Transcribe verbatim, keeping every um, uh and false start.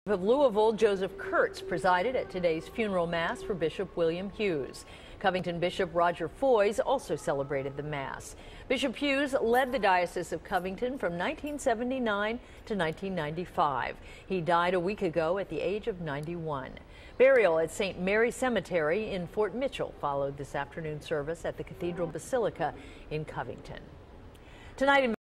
Of Louisville, Joseph Kurtz presided at today's funeral mass for Bishop William Hughes. Covington Bishop Roger Foys also celebrated the mass. Bishop Hughes led the Diocese of Covington from nineteen seventy-nine to nineteen ninety-five. He died a week ago at the age of ninety-one. Burial at Saint Mary Cemetery in Fort Mitchell followed this afternoon service at the Cathedral Basilica in Covington. Tonight in